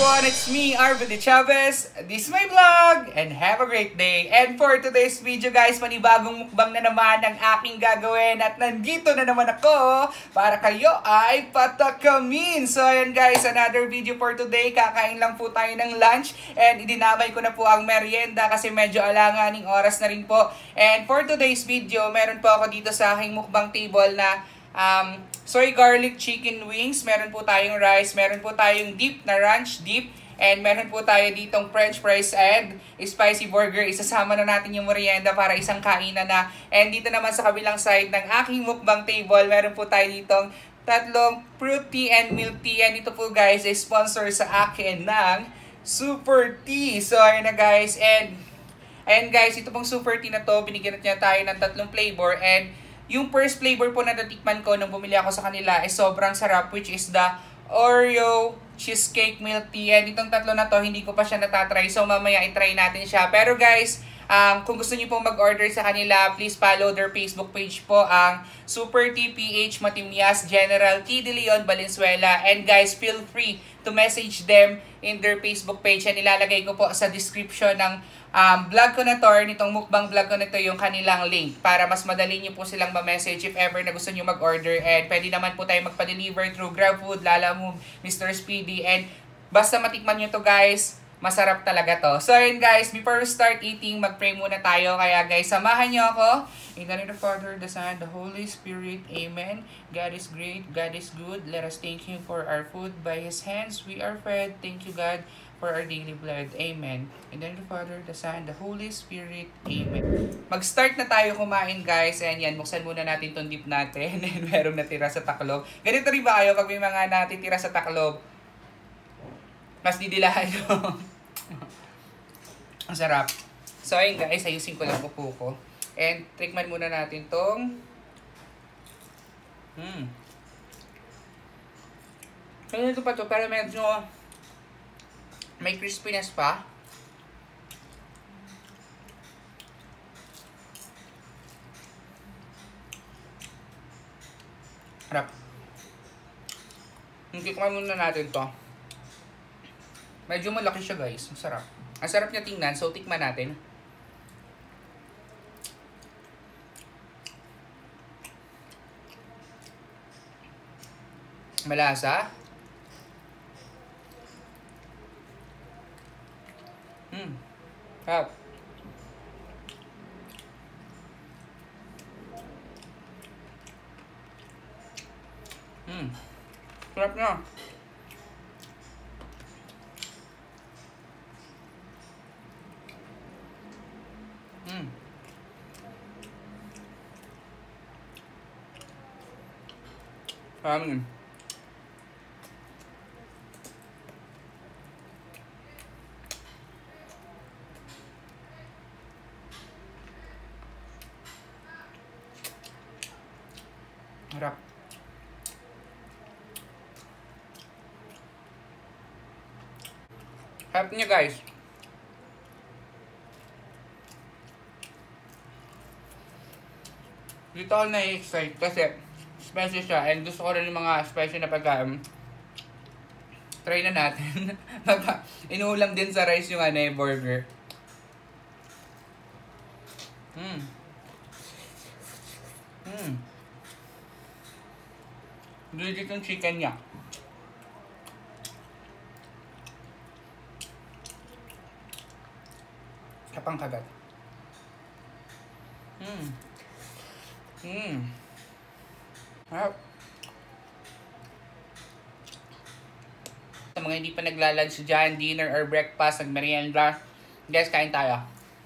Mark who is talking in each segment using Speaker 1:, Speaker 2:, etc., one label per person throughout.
Speaker 1: everyone, it's me, Arvin de Chavez. This is my vlog, and have a great day. And for today's video guys, panibagong mukbang na naman ang aking gagawin. At nandito na naman ako para kayo ay patakamin. So ayan guys, another video for today. Kakain lang po tayo ng lunch. And idinamay ko na po ang merienda kasi medyo alanganing oras na rin po. And for today's video, meron po ako dito sa aking mukbang table na soy garlic chicken wings, meron po tayong rice, meron po tayong dip na ranch dip, and meron po tayo ditong french fries and spicy burger. Isasama na natin yung merienda para isang kainan na. And dito naman sa kabilang side ng aking mukbang table, meron po tayo ditong tatlong fruit tea and milk tea. And ito po guys ay sponsor sa akin ng Super Tea. So ayun na guys, and ayan guys, ito pong Super Tea na to, binigyan niya tayo ng tatlong flavor. And yung first flavor po na natikman ko nung bumili ako sa kanila ay sobrang sarap, which is the Oreo Cheesecake Milk Tea. And itong tatlo na to, hindi ko pa siya natatry. So mamaya itry natin siya. Pero guys, kung gusto niyo pong mag-order sa kanila, please follow their Facebook page po, ang Super Tea PH Matimias General T. De Leon Valenzuela. And guys, feel free to message them in their Facebook page. And ilalagay ko po sa description ng vlog ko na to, or nitong mukbang vlog ko na to, yung kanilang link para mas madali nyo po silang ma-message if ever na gusto nyo mag-order. And pwede naman po tayo magpa-deliver through GrabFood, Lalamove, Mr. Speedy. And basta matikman nyo to guys, masarap talaga to. So yun guys, before we start eating, mag-pray muna tayo. Kaya guys, samahan nyo ako. In the name of the Father, the Son, the Holy Spirit. Amen. God is great, God is good. Let us thank Him for our food. By His hands we are fed. Thank you God for our daily blood. Amen. In the name of the Father, the Son, the Holy Spirit. Amen. Mag-start na tayo kumain guys. And yan, buksan muna natin tong dip natin. And merong natira sa taklob. Ganito rin ba kayo pag may mga natitira sa taklob? Mas didilahan nyo. Ang sarap. So ayun guys, ayusin ko lang upo ko. And tikman muna natin tong ganito pa to, pero medyo may crispiness pa. Harap. Tikman muna natin to. Medyo malaki siya guys. Ang sarap. Ang sarap niya tingnan. So tikman natin. Malasa. Sarap. Sarap na. Amin. Harap. Harap niya guys. Dito ako na-excite kasi spicy siya, and gusto ko rin yung mga spicy na pagkain. Try na natin. Inuulam din sa rice yung yung burger. Legit yung chicken niya. Kapang kagat. Sa mga hindi pa nagla-lunch dyan, dinner or breakfast, nagmerienda, guys, kain tayo.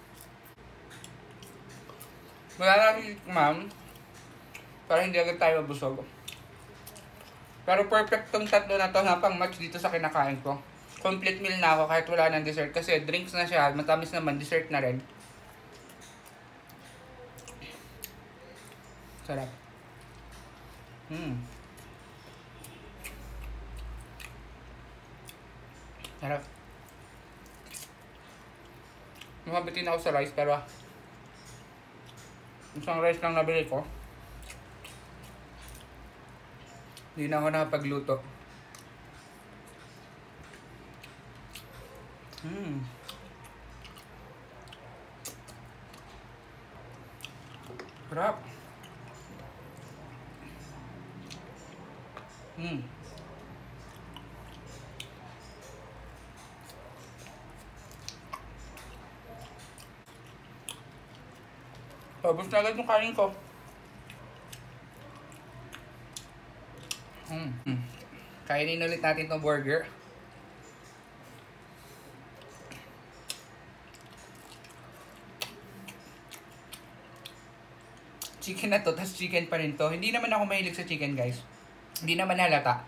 Speaker 1: Wala natin ma'am, para hindi agad tayo mabusog. Pero perfect tong tatlo na to na pang match dito sa kinakain ko. Complete meal na ako kahit wala ng dessert kasi drinks na siya, matamis naman, dessert na rin. Sarap. Sarap. Mabitin ako sa rice pero isang rice lang nabili ko. Hindi na ako nakapagluto. Hmm. Sarap. Hmm. Tapos na agad yung kain ko. Kainin ulit natin itong burger. Chicken na to, tas chicken pa rin to. Hindi naman ako mahilig sa chicken, guys. Hindi naman halata.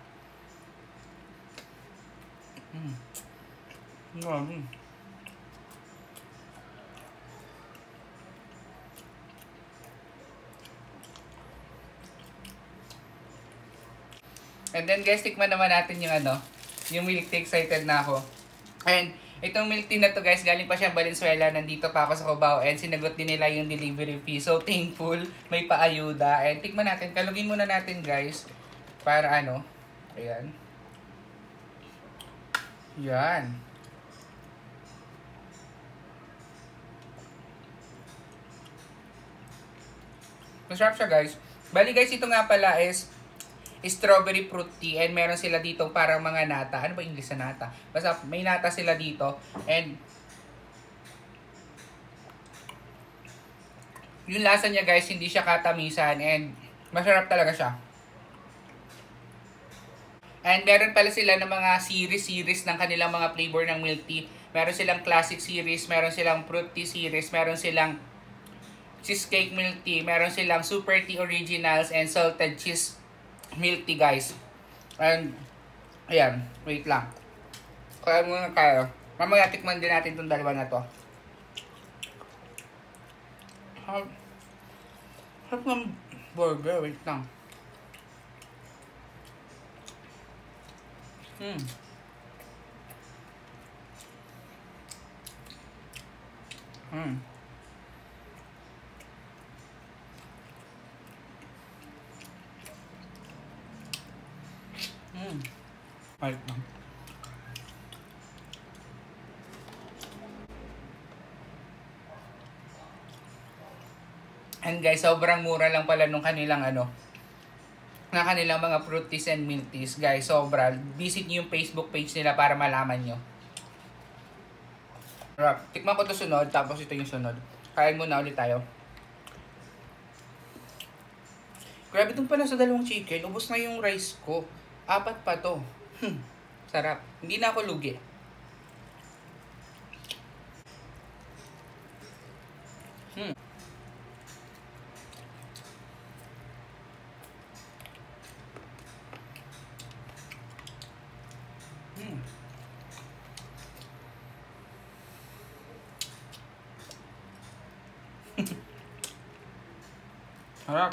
Speaker 1: And then guys, tikman naman natin yung yung milk tea. Excited na ako. And itong milk tea na to guys, galing pa siya Valenzuela. Nandito pa ako sa Cubao and sinagot din nila yung delivery fee. So thankful, may paayuda. And tikman natin, kalugin muna natin guys. Para ayan. Yan. Masarap siya guys. Bali guys, ito nga pala is strawberry fruit tea and meron sila dito parang mga nata. Ano ba English na nata? Basta may nata sila dito and yung lasa niya guys, hindi siya katamisan and masarap talaga siya. And meron pala sila ng mga series ng kanilang mga flavor ng milk tea. Meron silang classic series, meron silang fruit tea series, meron silang cheesecake milk tea, meron silang super tea originals and salted cheese milk tea guys. And ayan, wait lang. Kaya muna tayo. Mamaya tikman din natin itong dalawa na to. Harap ng burger, wait lang. Wait lang. And guys, sobrang mura lang pala nung kanilang na kanilang mga fruit teas and milk teas. Guys, sobra. Visit nyo yung Facebook page nila para malaman nyo. Tikman ko to sunod, tapos ito yung sunod. Kain muna ulit tayo. Grabe itong pala sa dalawang chicken. Ubus na yung rice ko. 4 pa to. Sarap. Hindi na ako lugi. Sarap.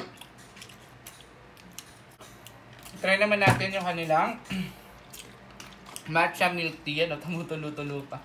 Speaker 1: Try naman natin yung kanilang matcha milk tea. Tumutulo-tulo pa.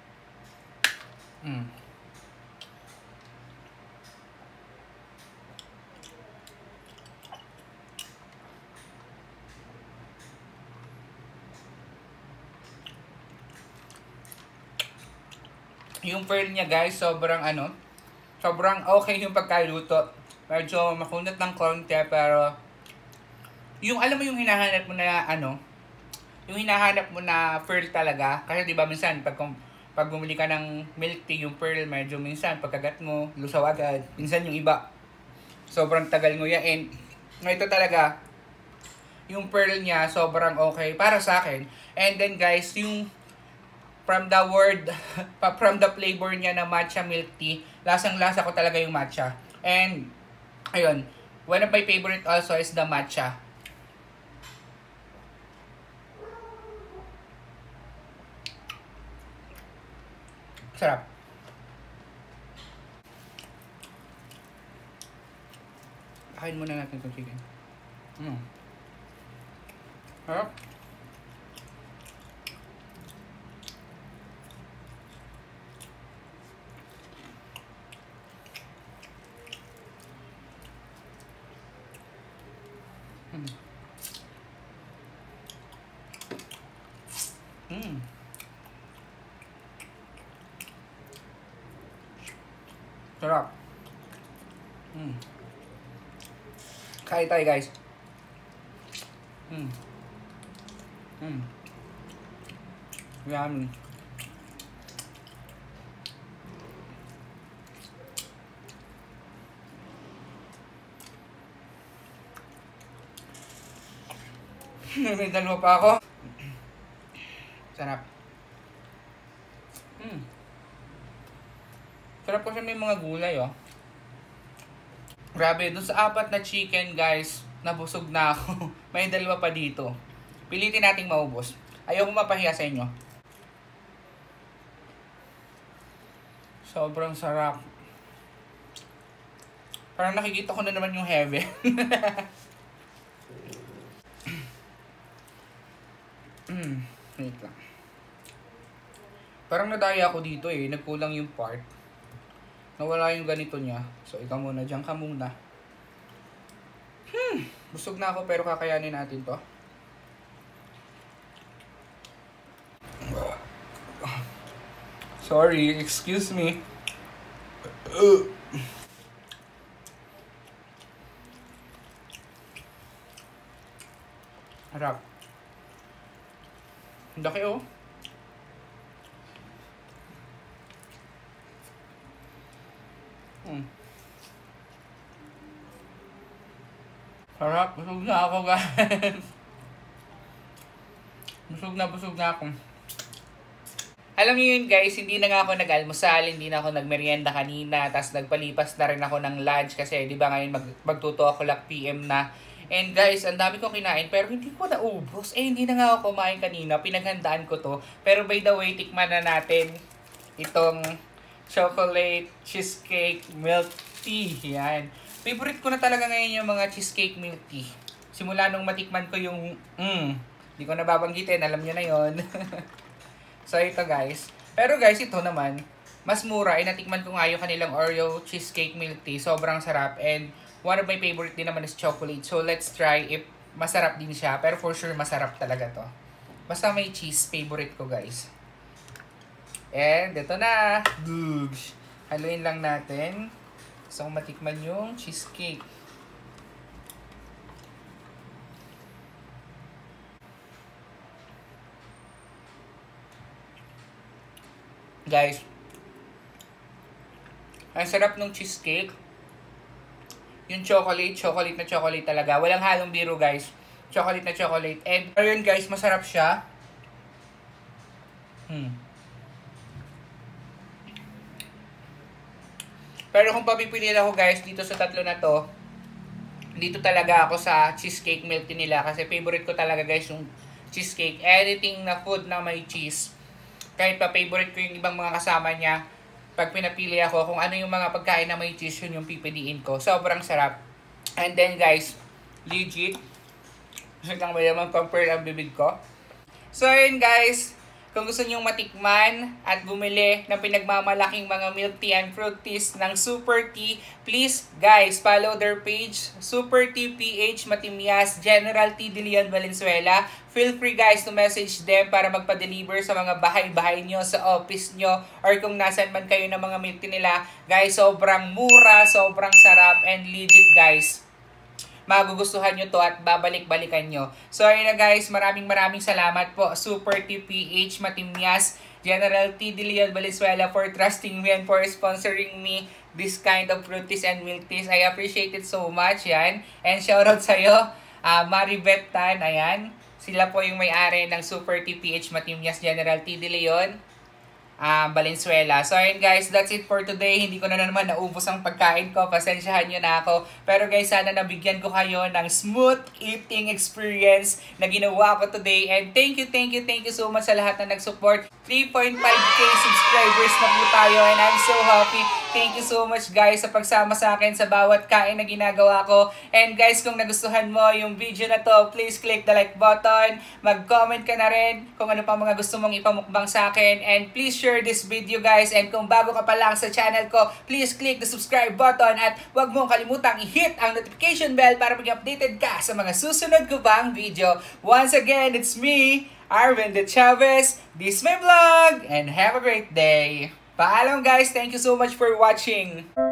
Speaker 1: Yung pearl niya guys, sobrang sobrang okay yung pagkaluto. Medyo makunat ng konti pero yung alam mo yung hinahanap mo na yung hinahanap mo na pearl talaga. Kasi di ba minsan pag bumili ka ng milk tea, yung pearl medyo minsan pagkagat mo, lusaw agad. Minsan yung iba sobrang tagal nguya and ito talaga yung pearl niya sobrang okay para sa akin. And then guys, yung from the flavor niya na matcha milk tea, lasang-lasa ko talaga yung matcha. And ayun, one of my favorite also is the matcha. Sarap. Kain muna natin itong chicken. Sarap. Sarap. Kain tayo, guys. Yummy. May dalawa pa ako. Sarap. Sarap kasi may mga gulay, oh. Grabe, dun sa 4 na chicken, guys, nabusog na ako. May dalawa pa dito. Pilitin nating maubos. Ayoko mapahiya sa inyo. Sobrang sarap. Parang nakikita ko na naman yung heaven. Wait lang. Parang nadaya ako dito eh. Nagkulang yung part. Nawala yung ganito niya. So, ikaw muna. Diyan ka muna. Busog na ako pero kakayanin natin to. Sorry. Excuse me. Harap. Laki oh. Sarap. Busog na ako, guys. Busog na ako. Alam niyo yun, guys, hindi na nga ako nag-almusal, hindi na ako nagmerienda kanina, tapos nagpalipas na rin ako ng lunch kasi, di ba ngayon mag-2 o'clock PM na. And guys, ang dami kong kinain pero hindi ko naubos. Hindi na nga ako kumain kanina, pinaghandaan ko to. Pero by the way, tikman na natin itong chocolate cheesecake milk tea. Yan. Favorite ko na talaga ngayon yung mga cheesecake milk tea. Simula nung matikman ko yung, hindi ko nababanggitin, alam nyo na yon. So ito guys. Pero guys, ito naman, mas mura. Natikman ko nga yung kanilang Oreo cheesecake milk tea. Sobrang sarap. And one of my favorite din naman is chocolate. So let's try if masarap din siya. Pero for sure, masarap talaga to. Basta may cheese, favorite ko guys. And ito na. Haluin lang natin. Gusto kong matikman yung cheesecake. Guys, ang sarap ng cheesecake. Yung chocolate na chocolate talaga. Walang halong biro guys. Chocolate na chocolate. And ayun guys, masarap siya. Pero kung papipiliin ako guys, dito sa tatlo na to, dito talaga ako sa cheesecake milk tea nila. Kasi favorite ko talaga guys yung cheesecake. Anything na food na may cheese. Kahit pa favorite ko yung ibang mga kasama niya, pag pinapili ako kung ano yung mga pagkain na may cheese, yun yung pipiliin ko. Sobrang sarap. And then guys, legit, gusto lang mayaman compare ang bibig ko. So yun guys, kung gusto nyong matikman at bumili ng pinagmamalaking mga milk tea and fruit teas ng Super Tea, please guys, follow their page, Super Tea PH Matimias, General T. De Leon Valenzuela. Feel free guys to message them para magpa-deliver sa mga bahay-bahay nyo, sa office nyo, or kung nasan man kayo ng mga milk tea nila. Guys, sobrang mura, sobrang sarap, and legit guys. Magugustuhan nyo to at babalik-balikan nyo. So ayun na guys, maraming salamat po Super Tea PH Matimias, General T. De Leon Valenzuela for trusting me and for sponsoring me this kind of fruit teas and milk teas. I appreciate it so much, yan. And shoutout sa'yo, Maribeth Tan, ayan. Sila po yung may-ari ng Super Tea PH Matimias, General T. De Leon Valenzuela. So ayun guys, that's it for today. Hindi ko na naman naubos ang pagkain ko. Pasensyahan nyo na ako. Pero guys, sana nabigyan ko kayo ng smooth eating experience na ginawa ko today. And thank you so much sa lahat na nag-support. 3.5k subscribers na po tayo and I'm so happy. Thank you so much guys sa pagsama sa akin sa bawat kain na ginagawa ko. And guys, kung nagustuhan mo yung video na to, please click the like button. Mag-comment ka na rin kung ano pa mga gusto mong ipamukbang sa akin. And please share this video guys. And kung bago ka pa lang sa channel ko, please click the subscribe button. At huwag mong kalimutang i-hit ang notification bell para maging updated ka sa mga susunod ko pang video. Once again, it's me, Arvin De Chavez. This is my vlog and have a great day. Paalam guys, thank you so much for watching.